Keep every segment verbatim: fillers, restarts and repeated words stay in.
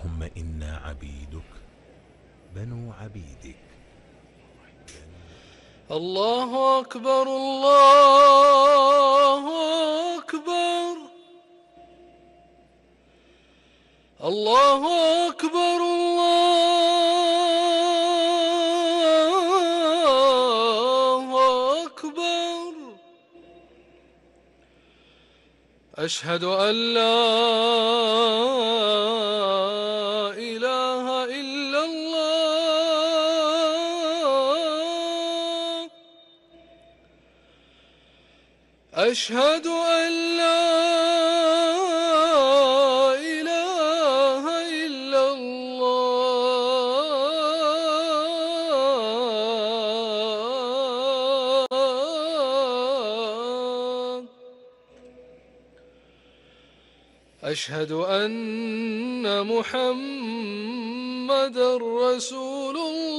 اللهم إنا عبيدك بنو عبيدك. الله أكبر الله أكبر الله أكبر الله أكبر. أشهد أن لا إله إلا الله. أشهد أن لا إله إلا الله. أشهد أن محمدًا رسول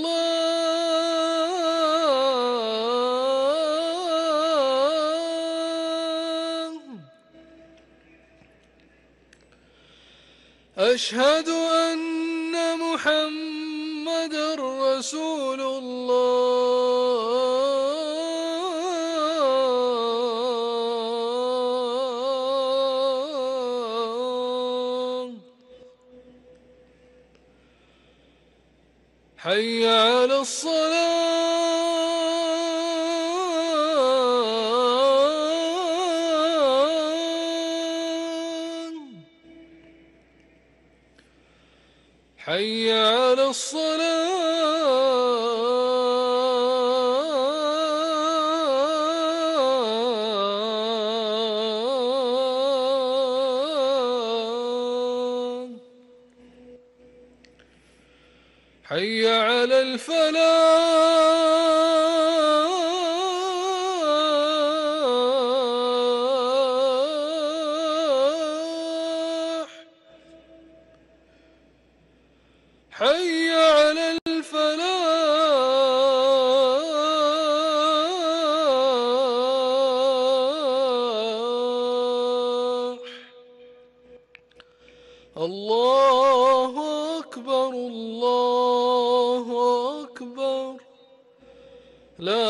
الله. أشهد أن محمدًا رسول الله. حي على الصلاة. حي على الصلاة. حي على الفلاح. حي على الفلاح. الله أكبر الله أكبر. لا